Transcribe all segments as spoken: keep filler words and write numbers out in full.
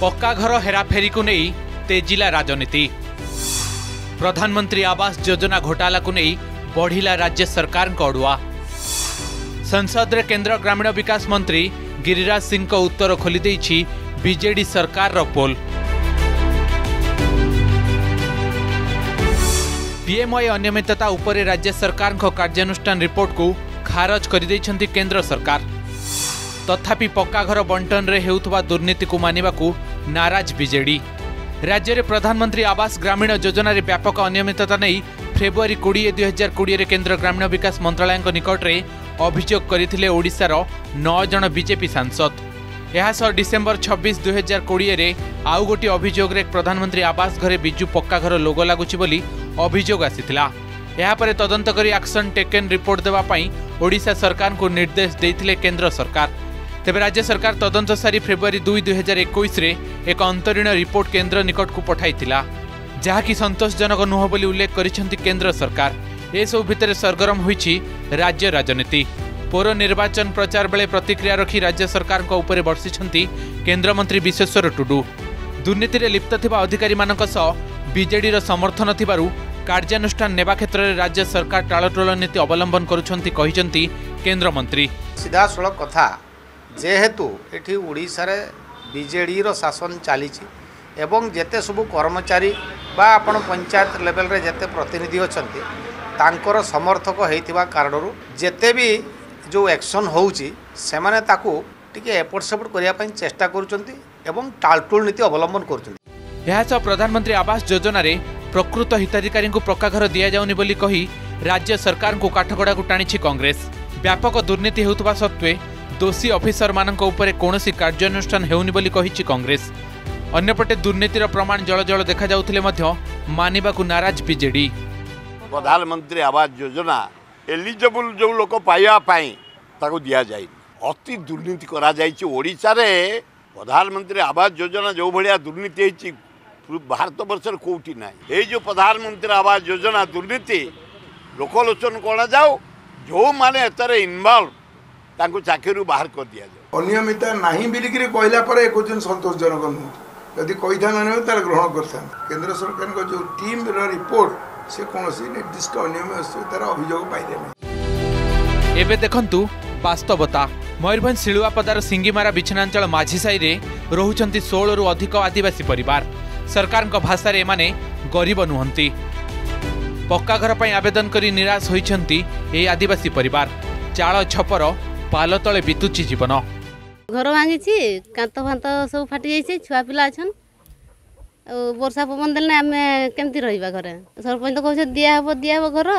पक्का घर हेराफेरी को नहीं तेजिला राजनीति। प्रधानमंत्री आवास योजना घोटाला को नहीं बढ़िला राज्य सरकार का अड़ुआ। संसद रे केंद्र ग्रामीण विकास मंत्री गिरिराज सिंह को उत्तर खोली देइछि बीजेडी सरकार रो पोल। पीएमआई अनियमितता उपरे राज्य सरकार को कार्यानुष्ठान रिपोर्ट को खारज कर दैछंती केंद्र सरकार। तथापि पक्का घर बंटन रे हेउथबा दुर्नीति को मानिबा को नाराज बीजेडी। राज्य में प्रधानमंत्री आवास ग्रामीण योजना रे व्यापक अनियमितता नहीं फेब्रुआरी बीस दुई हजार बीस रे केंद्र ग्रामीण विकास मंत्रालय निकट में अभियोग करथिले ओडिशार नौ जन बीजेपी सांसद। यह डिसेम्बर छब्बीस दुई हजार बीस रे आउ गोटी अभियोग रे प्रधानमंत्री आवास घरे बिजु पक्का घर लोगो लागुछि बोली अभियोग आसीथिला। यह पर तदंत करी एक्शन टेकन रिपोर्ट देवा पई ओडिशा सरकार को निर्देश देथिले केंद्र सरकार। तेबे राज्य सरकार तदंत सारी फेब्रुआरी दुई दुई हजार इक्कीस रे एक अंतरीण रिपोर्ट केंद्र निकट को पठाइथिला, जहाँकि संतोषजनक नुह बोली उल्लेख करिसेंती केंद्र सरकार। ए सब भितर सरगरम होईछि राज्य राजनीति। पौर निर्वाचन प्रचार बेले प्रतिक्रिया रखी राज्य सरकार को ऊपर बर्षिछंती केंद्रमंत्री विश्वेश्वर टुडू। दुर्नीति रे लिप्त थिबा अधिकारी मानक सह बीजेडी रो समर्थन थिबारु कार्यानुष्ठान नेबा क्षेत्र में राज्य सरकार टालटोल नीति अवलंबन करुछंती कहिसंती केंद्रमंत्री। सीधा सड़क कथा जेहेतु एठी ओडिशा रे बीजेडी रो शासन चलीछि एवं जेते सबु कर्मचारी बा आपण पंचायत लेवल रे जेते प्रतिनिधि अछंती तांकर समर्थक हेतिबा कारणरू जेते भी जो एक्शन होउछि सेमाने ताकू टिके एपट सेपट करिया पई चेष्टा करूछंती एवं टालटोल नीति अवलंबन करूछंती। यह सब प्रधानमंत्री आवास योजना रे प्रकृत हिताधिकारी को पक्का घर दिया जाउनी बोली कही राज्य सरकार को काठगड़ा को टाणी कांग्रेस। व्यापक दुर्नीति हेउतबा सत्वे दोषी ऑफिसर मानक ऊपर कौनसी कार्यानुष्ठान हेउनी बोली कहिछि कांग्रेस। अन्यपटे दुर्नीतिर प्रमाण जल जल देखा जाउथिले मध्य मानिबा को नाराज बीजेडी। प्रधानमंत्री आवास योजना एलिजिबल जो लोक पाइबा पाई ताको दिया जाय अति दुर्नीति करा जायछि। ओडिशा रे प्रधानमंत्री आवास योजना जो भलिया दुर्नीति हेछि भारत वर्षर कोठी नाही। ए जो प्रधानमंत्री आवास योजना दुर्नीति लोकलोचन कोना जाओ जो माने एतरे इन्वॉल्व तांको चाकरी बाहर कर दिया जाओ। अनियमितता नाही बिलिकरी कहला पर एक जन संतोषजनक नुह यदि कहिथा माने तार ग्रहण करथा। केंद्र सरकार को जो टीम रो रिपोर्ट से कोनोसी निर्दिष्ट अनियमितता तार अभियोग पाइले नै। एबे देखंतु वास्तवता। मयूरभंज सिलुआपदार सिंगीमारा बिछनांचल माझीसाई रे रहुचंती सोलह रु अधिक आदिवासी परिवार। सरकार को भाषा रे माने गरीब नुहंती। पक्का घर पई आवेदन करी निराश होइछंती ए आदिवासी परिवार। चाळ छपर पाल तले बितुची जीवन। घर भांगी कांत फांत सब फाटी जाइए छुआ पिला अच्छन वर्षा पवन देने आम केमती रहा घरे। सरपंच तो कह दिया हम दिया हम घर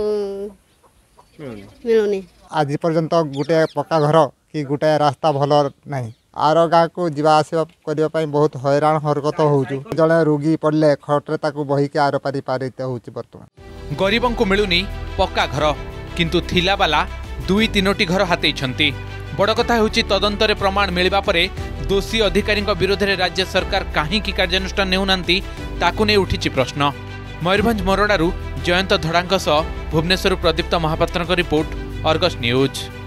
मिलूनी। आज पर्यंत गोटे पक्का घर कि गोटे रास्ता भल ना आर गाँव को जीवा आसवा करने बहुत हैरान हरकत हो जड़े रोगी पड़े खट्रे बहीकि आर पारि पारित हो बर्तमान। गरीबों को मिलूनी पक्का घर किंतु थिला बाला दुई तीनोटी घर हाथेइछंती। बड़ कथा होउछि तदंत रे प्रमाण मिलिबा परे दोषी अधिकारी विरोध में राज्य सरकार कहीं कार्यानुष्ठान नेउनांती ताकू नै उठिछि प्रश्न। मयूरभंज मोरडारू जयंत धड़ांक सह भुवनेश्वर प्रदीप्त महापात्रक रिपोर्ट अर्गस न्यूज।